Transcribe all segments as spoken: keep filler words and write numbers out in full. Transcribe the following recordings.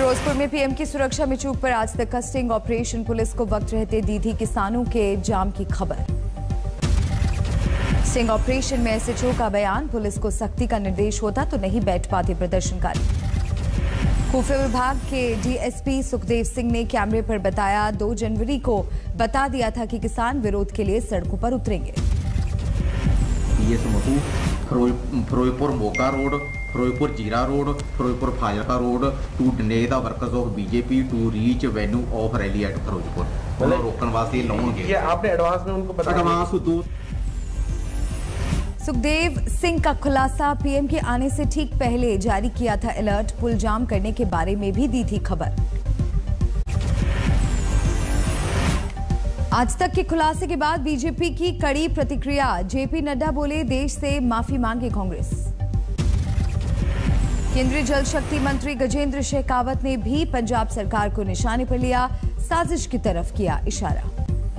फिरोजपुर में पीएम की सुरक्षा में चूक पर आज तक का स्टिंग ऑपरेशन, पुलिस को वक्त रहते दी थी किसानों के जाम की खबर। स्टिंग ऑपरेशन में एसएचओ का बयान, पुलिस को सख्ती का निर्देश होता तो नहीं बैठ पाते प्रदर्शनकारी। खुफिया विभाग के डीएसपी सुखदेव सिंह ने कैमरे पर बताया, दो जनवरी को बता दिया था कि किसान विरोध के लिए सड़कों पर उतरेंगे। ये समूह Firozpur Moga road, Firozpur Zira road, Firozpur Fazilka road to deny the workers of BJP to reach venue of rally at Firozpur. मतलब रोकने वास्ते लाउणगे। ये आपने एडवांस में उनको बताया? एडवांस दो। सुखदेव सिंह का खुलासा, पीएम के आने से ठीक पहले जारी किया था अलर्ट, पुल जाम करने के बारे में भी दी थी खबर। आज तक के खुलासे के बाद बीजेपी की कड़ी प्रतिक्रिया, जेपी नड्डा बोले देश से माफी मांगे कांग्रेस। केंद्रीय जल शक्ति मंत्री गजेंद्र शेखावत ने भी पंजाब सरकार को निशाने पर लिया, साजिश की तरफ किया इशारा।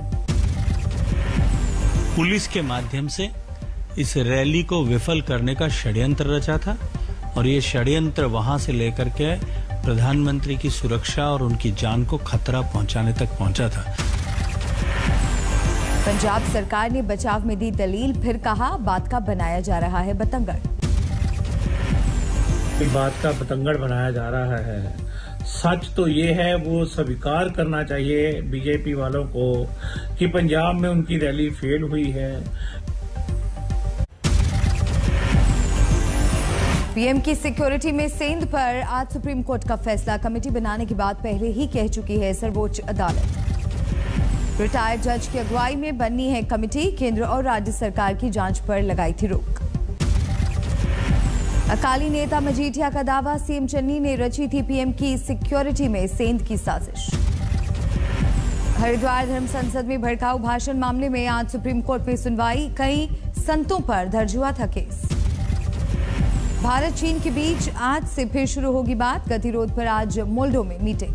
पुलिस के माध्यम से इस रैली को विफल करने का षड्यंत्र रचा था और ये षड्यंत्र वहां से लेकर के प्रधानमंत्री की सुरक्षा और उनकी जान को खतरा पहुंचाने तक पहुंचा था। पंजाब सरकार ने बचाव में दी दलील, फिर कहा बात का बनाया जा रहा है बतंगड़। बात का बतंगड़ बनाया जा रहा है, सच तो ये है, वो स्वीकार करना चाहिए बीजेपी वालों को कि पंजाब में उनकी रैली फेल हुई है। पीएम की सिक्योरिटी में सेंध पर आज सुप्रीम कोर्ट का फैसला, कमेटी बनाने की बात पहले ही कह चुकी है सर्वोच्च अदालत। रिटायर्ड जज की अगुवाई में बननी है कमेटी, केंद्र और राज्य सरकार की जांच पर लगाई थी रोक। अकाली नेता मजीठिया का दावा, सीएम चन्नी ने रची थी पीएम की सिक्योरिटी में सेंध की साजिश। हरिद्वार धर्म संसद में भड़काऊ भाषण मामले में आज सुप्रीम कोर्ट में सुनवाई, कई संतों पर दर्ज हुआ था केस। भारत चीन के बीच आज से फिर शुरू होगी बात, गतिरोध पर आज मोल्डो में मीटिंग।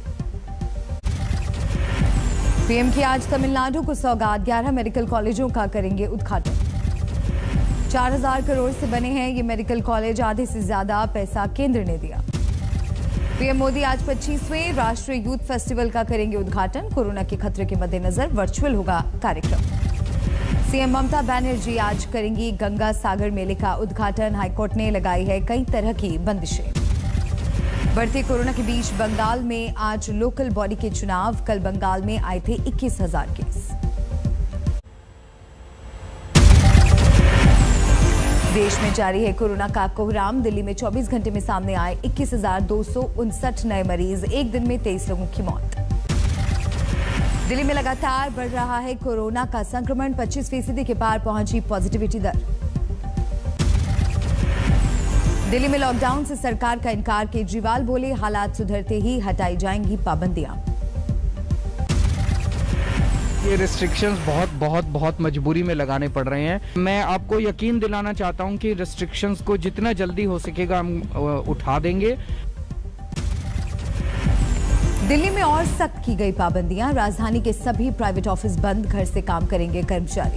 पीएम की आज तमिलनाडु को सौगात, ग्यारह मेडिकल कॉलेजों का करेंगे उद्घाटन। चार हजार करोड़ से बने हैं ये मेडिकल कॉलेज, आधे से ज्यादा पैसा केंद्र ने दिया। पीएम मोदी आज पच्चीसवें राष्ट्रीय यूथ फेस्टिवल का करेंगे उद्घाटन, कोरोना के खतरे के मद्देनजर वर्चुअल होगा कार्यक्रम। सीएम ममता बनर्जी आज करेंगी गंगा सागर मेले का उद्घाटन, हाईकोर्ट ने लगाई है कई तरह की बंदिशें। बढ़ते कोरोना के बीच बंगाल में आज लोकल बॉडी के चुनाव, कल बंगाल में आए थे इक्कीस हजार केस। देश में जारी है कोरोना का कोहराम, दिल्ली में चौबीस घंटे में सामने आए इक्कीस हजार दो सौ उनसठ नए मरीज, एक दिन में तेईस लोगों की मौत। दिल्ली में लगातार बढ़ रहा है कोरोना का संक्रमण, पच्चीस फीसदी के पार पहुंची पॉजिटिविटी दर। दिल्ली में लॉकडाउन से सरकार का इनकार, केजरीवाल बोले हालात सुधरते ही हटाई जाएंगी पाबंदियां। ये रिस्ट्रिक्शंस बहुत बहुत बहुत मजबूरी में लगाने पड़ रहे हैं। मैं आपको यकीन दिलाना चाहता हूं कि रिस्ट्रिक्शंस को जितना जल्दी हो सकेगा हम उठा देंगे। दिल्ली में और सख्त की गई पाबंदियां, राजधानी के सभी प्राइवेट ऑफिस बंद, घर से काम करेंगे कर्मचारी।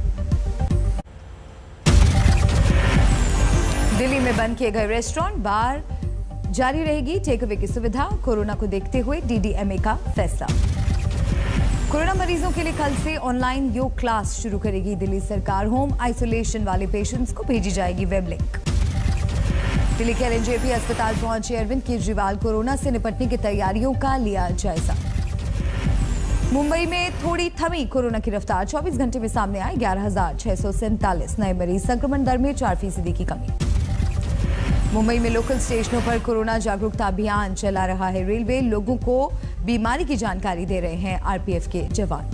दिल्ली में बंद किए गए रेस्टोरेंट, बार, जारी रहेगी टेक अवे की सुविधा, कोरोना को देखते हुए डीडीएमए का फैसला। कोरोना मरीजों के लिए कल से ऑनलाइन योग क्लास शुरू करेगी दिल्ली सरकार, होम आइसोलेशन वाले पेशेंट्स को भेजी जाएगी वेब लिंक। दिल्ली के एलएनजेपी अस्पताल पहुंचे अरविंद केजरीवाल, कोरोना से निपटने की तैयारियों का लिया जायजा। मुंबई में थोड़ी थमी कोरोना की रफ्तार, चौबीस घंटे में सामने आए ग्यारह हजार छह सौ सैंतालीस नए मरीज, संक्रमण दर में चार फीसदी की कमी। मुंबई में लोकल स्टेशनों पर कोरोना जागरूकता अभियान चला रहा है रेलवे, लोगों को बीमारी की जानकारी दे रहे हैं आरपीएफ के जवान।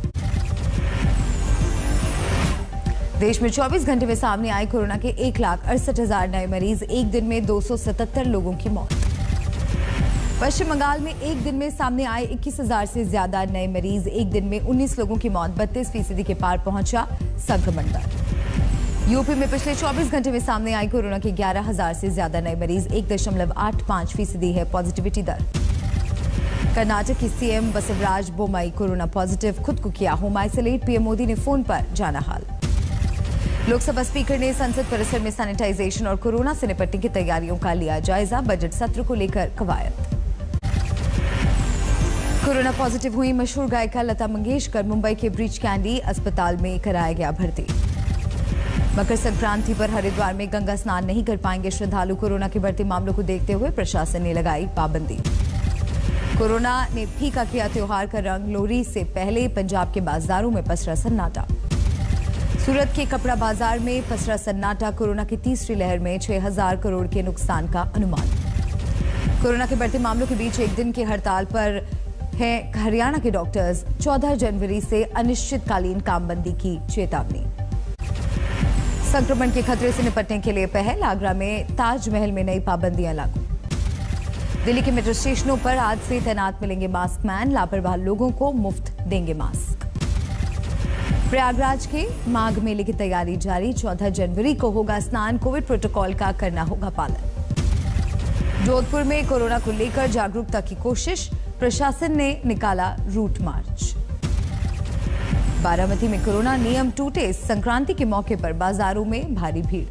देश में चौबीस घंटे में सामने आए कोरोना के एक लाख अड़सठ हजार नए मरीज, एक दिन में दो सौ सतहत्तर लोगों की मौत। पश्चिम बंगाल में एक दिन में सामने आए इक्कीस हजार से ज्यादा नए मरीज, एक दिन में उन्नीस लोगों की मौत, बत्तीस फीसदी के पार पहुंचा संक्रमण दर। यूपी में पिछले चौबीस घंटे में सामने आई कोरोना के ग्यारह हजार से ज्यादा नए मरीज, एक दशमलव आठ पांच फीसदी है पॉजिटिविटी दर। कर्नाटक की CM Basavaraj Bommai corona positive, खुद को किया होम आइसोलेट, पीएम मोदी ने फोन पर जाना हाल। लोकसभा स्पीकर ने संसद परिसर में सैनिटाइजेशन और कोरोना से निपटने की तैयारियों का लिया जायजा, बजट सत्र को लेकर कवायद। कोरोना पॉजिटिव हुई मशहूर गायिका लता मंगेशकर मुंबई के ब्रीच कैंडी अस्पताल में कराया गया भर्ती। मकर संक्रांति पर हरिद्वार में गंगा स्नान नहीं कर पाएंगे श्रद्धालु। कोरोना के बढ़ते मामलों को देखते हुए प्रशासन ने लगाई पाबंदी। कोरोना ने फीका किया त्योहार का रंग। लोहड़ी से पहले पंजाब के बाजारों में पसरा सन्नाटा। सूरत के कपड़ा बाजार में पसरा सन्नाटा। कोरोना की तीसरी लहर में छह हजार करोड़ के नुकसान का अनुमान। कोरोना के बढ़ते मामलों के बीच एक दिन की हड़ताल पर है हरियाणा के डॉक्टर्स। चौदह जनवरी से अनिश्चितकालीन कामबंदी की चेतावनी। संक्रमण के खतरे से निपटने के लिए पहल। आगरा में ताजमहल में नई पाबंदियां लागू। दिल्ली के मेट्रो स्टेशनों पर आज से तैनात मिलेंगे मास्क मैन। लापरवाह लोगों को मुफ्त देंगे मास्क। प्रयागराज के माघ मेले की तैयारी जारी। चौदह जनवरी को होगा स्नान। कोविड प्रोटोकॉल का करना होगा पालन। जोधपुर में कोरोना को लेकर जागरूकता की कोशिश। प्रशासन ने निकाला रूट मार्च। बारामती में कोरोना नियम टूटे। संक्रांति के मौके पर बाजारों में भारी भीड़।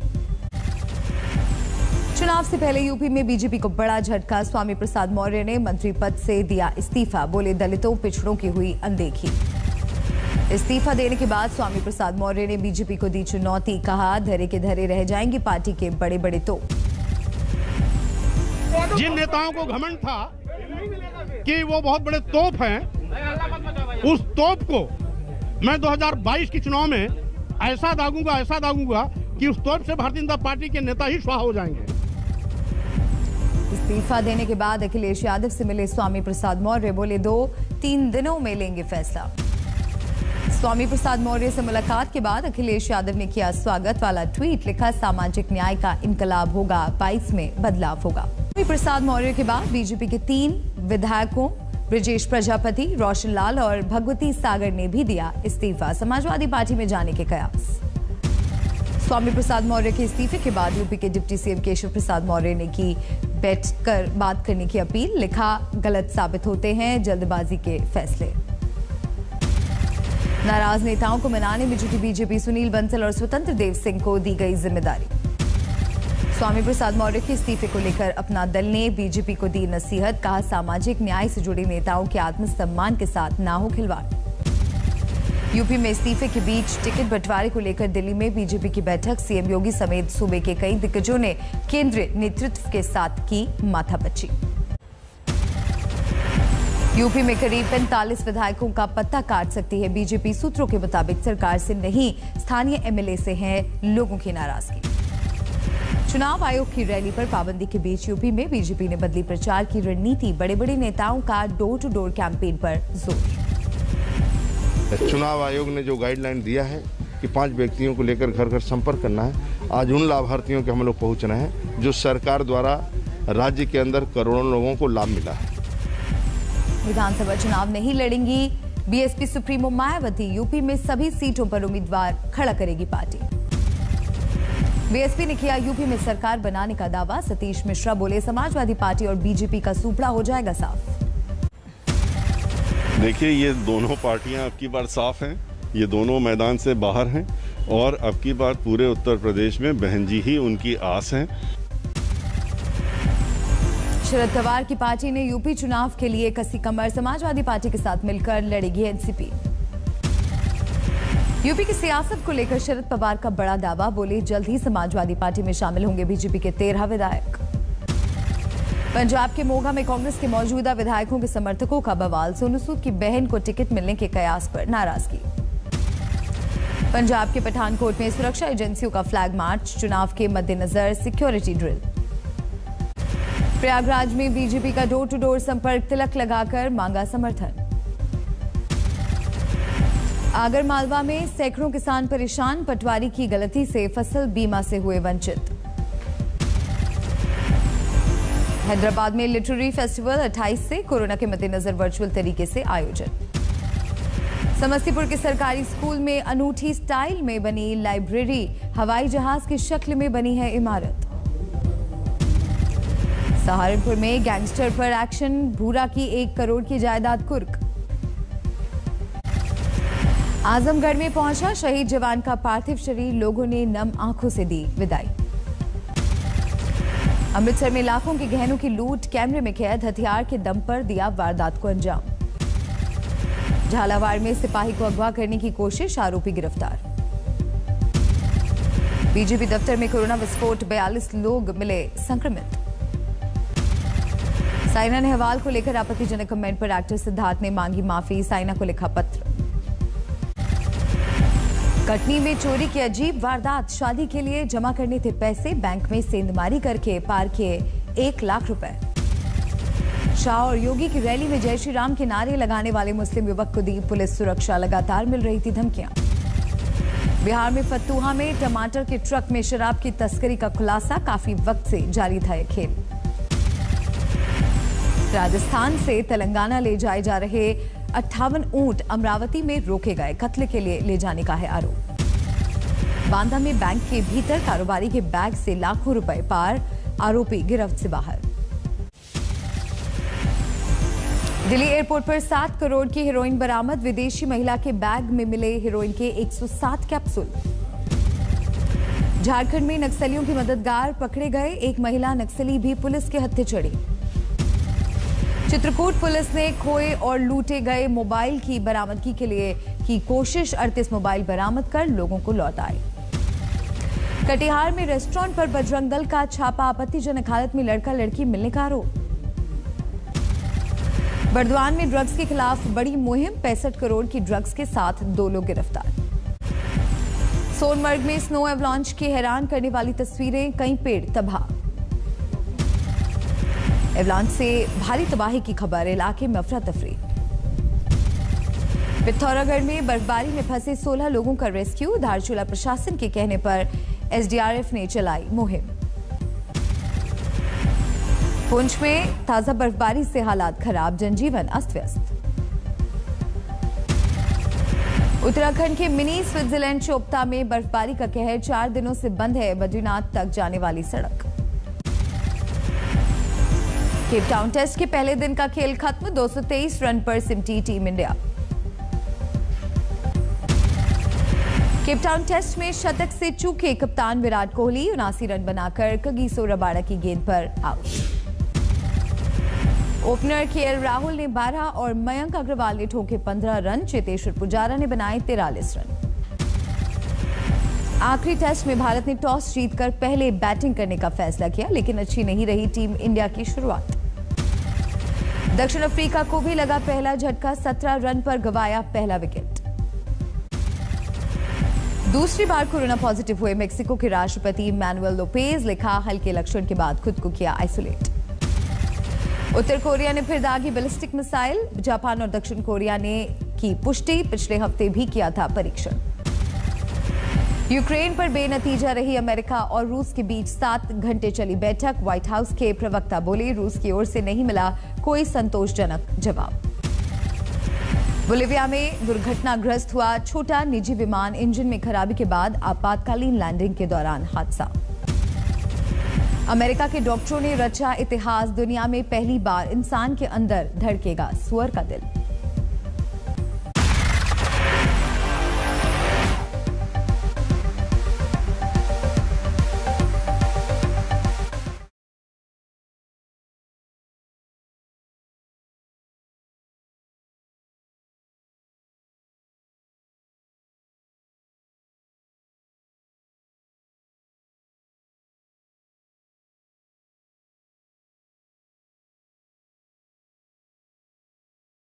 चुनाव से पहले यूपी में बीजेपी को बड़ा झटका। स्वामी प्रसाद मौर्य ने मंत्री पद से दिया इस्तीफा। बोले दलितों पिछड़ों की हुई अनदेखी। इस्तीफा देने के बाद स्वामी प्रसाद मौर्य ने बीजेपी को दी चुनौती। कहा धरे के धरे रह जाएंगी पार्टी के बड़े बड़े तोप। जिन नेताओं को घमंड था कि वो बहुत बड़े तोप हैं, उस तोप को मैं दो हज़ार बाईस के चुनाव में ऐसा दागूंगा ऐसा दागूंगा कि उस तोप से भारतीय जनता पार्टी के नेता ही स्वाहा हो जाएंगे। इस्तीफा देने के बाद अखिलेश यादव से मिले स्वामी प्रसाद मौर्य। बोले दो तीन दिनों में लेंगे फैसला। स्वामी प्रसाद मौर्य से मुलाकात के बाद अखिलेश यादव ने किया स्वागत वाला ट्वीट। लिखा सामाजिक न्याय का इनकलाब होगा, बाईस में बदलाव होगा। स्वामी प्रसाद मौर्य के बाद बीजेपी के तीन विधायकों ब्रजेश प्रजापति, रोशन लाल और भगवती सागर ने भी दिया इस्तीफा। समाजवादी पार्टी में जाने के कयास। स्वामी प्रसाद मौर्य के इस्तीफे के बाद यूपी के डिप्टी सीएम केशव प्रसाद मौर्य ने की बैठकर बात करने की अपील। लिखा गलत साबित होते हैं जल्दबाजी के फैसले। नाराज नेताओं को मनाने में जुटी बीजेपी। सुनील बंसल और स्वतंत्र देव सिंह को दी गई जिम्मेदारी। स्वामी प्रसाद मौर्य के इस्तीफे को लेकर अपना दल ने बीजेपी को दी नसीहत। कहा सामाजिक न्याय से जुड़े नेताओं के आत्मसम्मान के साथ ना हो खिलवाड़। यूपी में इस्तीफे के बीच टिकट बंटवारे को लेकर दिल्ली में बीजेपी की बैठक। सीएम योगी समेत सूबे के कई दिग्गजों ने केंद्रीय नेतृत्व के साथ की माथापच्ची। यूपी में करीब पैंतालीस विधायकों का पत्ता काट सकती है बीजेपी। सूत्रों के मुताबिक सरकार से नहीं, स्थानीय एमएलए से है लोगों की नाराजगी। चुनाव आयोग की रैली पर पाबंदी के बीच यूपी में बीजेपी ने बदली प्रचार की रणनीति। बड़े बड़े नेताओं का डोर टू डोर कैंपेन पर जोर। चुनाव आयोग ने जो गाइडलाइन दिया है कि पांच व्यक्तियों को लेकर घर घर संपर्क करना है, आज उन लाभार्थियों के हम लोग पहुंचना है जो सरकार द्वारा राज्य के अंदर करोड़ों लोगों को लाभ मिला है। विधानसभा चुनाव नहीं लड़ेंगी बीएसपी सुप्रीमो मायावती। यूपी में सभी सीटों पर उम्मीदवार खड़ा करेगी पार्टी। बीएसपी ने किया यूपी में सरकार बनाने का दावा। सतीश मिश्रा बोले समाजवादी पार्टी और बीजेपी का सूपड़ा हो जाएगा साफ। देखिए ये दोनों पार्टियां अब की बार साफ हैं, ये दोनों मैदान से बाहर हैं और अब की बार पूरे उत्तर प्रदेश में बहन जी ही उनकी आस हैं। शरद पवार की पार्टी ने यूपी चुनाव के लिए कसी कमर। समाजवादी पार्टी के साथ मिलकर लड़ेगी एनसीपी। यूपी की सियासत को लेकर शरद पवार का बड़ा दावा। बोले जल्द ही समाजवादी पार्टी में शामिल होंगे बीजेपी के तेरह विधायक। पंजाब के मोगा में कांग्रेस के मौजूदा विधायकों के समर्थकों का बवाल। सोनू सूद की बहन को टिकट मिलने के कयास पर नाराजगी। पंजाब के पठानकोट में सुरक्षा एजेंसियों का फ्लैग मार्च। चुनाव के मद्देनजर सिक्योरिटी ड्रिल। प्रयागराज में बीजेपी का डोर टू डोर संपर्क। तिलक लगाकर मांगा समर्थन। आगरमालवा में सैकड़ों किसान परेशान। पटवारी की गलती से फसल बीमा से हुए वंचित। हैदराबाद में लिटरेरी फेस्टिवल अट्ठाईस से। कोरोना के मद्देनजर वर्चुअल तरीके से आयोजन। समस्तीपुर के सरकारी स्कूल में अनूठी स्टाइल में बनी लाइब्रेरी। हवाई जहाज की शक्ल में बनी है इमारत। सहारनपुर में गैंगस्टर पर एक्शन। भूरा की एक करोड़ की जायदाद कुर्क। आजमगढ़ में पहुंचा शहीद जवान का पार्थिव शरीर। लोगों ने नम आंखों से दी विदाई। अमृतसर में लाखों के गहनों की लूट। कैमरे में कैद हथियार के दम पर दिया वारदात को अंजाम। झालावाड़ में सिपाही को अगवा करने की कोशिश, आरोपी गिरफ्तार। बीजेपी दफ्तर में कोरोना विस्फोट, बयालीस लोग मिले संक्रमित। साइना नेहवाल को लेकर आपत्तिजनक कमेंट पर एक्टर सिद्धार्थ ने मांगी माफी, साइना को लिखा पत्र। कटनी में चोरी की अजीब वारदात, शादी के लिए जमा करने थे पैसे, बैंक में सेंधमारी करके पार किए एक लाख रुपए। शाह और योगी की रैली में जय श्री राम के नारे लगाने वाले मुस्लिम युवक को दी पुलिस सुरक्षा, लगातार मिल रही थी धमकियां। बिहार में फतुहा में टमाटर के ट्रक में शराब की तस्करी का खुलासा, काफी वक्त से जारी था यह खेल। राजस्थान से तेलंगाना ले जाए जा रहे अट्ठावन ऊंट अमरावती में रोके गए, कत्ल के लिए ले जाने का है आरोप। बांदा में बैंक के भीतर कारोबारी के बैग से लाखों रुपए पार, आरोपी गिरफ्त से बाहर। दिल्ली एयरपोर्ट पर सात करोड़ की हेरोइन बरामद, विदेशी महिला के बैग में मिले हेरोइन के एक सौ सात कैप्सूल। झारखंड में नक्सलियों की मददगार पकड़े गए, एक महिला नक्सली भी पुलिस के हत्थे चढ़ी। चित्रकूट पुलिस ने खोए और लूटे गए मोबाइल की बरामदगी के लिए की कोशिश, अड़तीस मोबाइल बरामद कर लोगों को लौटाए। कटिहार में रेस्टोरेंट पर बजरंग दल का छापा, आपत्तिजनक हालत में लड़का लड़की मिलने का आरोप। बर्दवान में ड्रग्स के खिलाफ बड़ी मुहिम, पैंसठ करोड़ की ड्रग्स के साथ दो लोग गिरफ्तार। सोनमर्ग में स्नो एवलांच की हैरान करने वाली तस्वीरें, कई पेड़ तबाह। एवलांच से भारी तबाही की खबर, इलाके में अफरा तफरी। पिथौरागढ़ में बर्फबारी में फंसे सोलह लोगों का रेस्क्यू, धारचूला प्रशासन के कहने पर एसडीआरएफ ने चलाई मुहिम। पुंछ में ताजा बर्फबारी से हालात खराब, जनजीवन अस्त व्यस्त। उत्तराखंड के मिनी स्विट्जरलैंड चोपता में बर्फबारी का कहर, चार दिनों से बंद है बद्रीनाथ तक जाने वाली सड़क। केप टाउन टेस्ट के पहले दिन का खेल खत्म, दो सौ तेईस रन पर सिमटी team India. Cape Town test में शतक से चूके कप्तान विराट कोहली, उनासी रन बनाकर कगिसो रबाडा की गेंद पर आउट। ओपनर केएल राहुल ने बारह और मयंक अग्रवाल ने ठोके पंद्रह रन, चेतेश्वर पुजारा ने बनाए तिरालीस रन। आखिरी टेस्ट में भारत ने टॉस जीतकर पहले बैटिंग करने का फैसला किया, लेकिन अच्छी नहीं रही टीम इंडिया की शुरुआत। दक्षिण अफ्रीका को भी लगा पहला झटका, सत्रह रन पर गंवाया पहला विकेट। दूसरी बार कोरोना पॉजिटिव हुए मेक्सिको के राष्ट्रपति मैनुएल लोपेज, लिखा हल्के लक्षण के बाद खुद को किया आइसोलेट। उत्तर कोरिया ने फिर दागी बैलिस्टिक मिसाइल, जापान और दक्षिण कोरिया ने की पुष्टि, पिछले हफ्ते भी किया था परीक्षण। यूक्रेन पर बेनतीजा रही अमेरिका और रूस के बीच सात घंटे चली बैठक, व्हाइट हाउस के प्रवक्ता बोले रूस की ओर से नहीं मिला कोई संतोषजनक जवाब। बोलिविया में दुर्घटनाग्रस्त हुआ छोटा निजी विमान, इंजन में खराबी के बाद आपातकालीन लैंडिंग के दौरान हादसा। अमेरिका के डॉक्टरों ने रचा इतिहास, दुनिया में पहली बार इंसान के अंदर धड़केगा सुअर का दिल।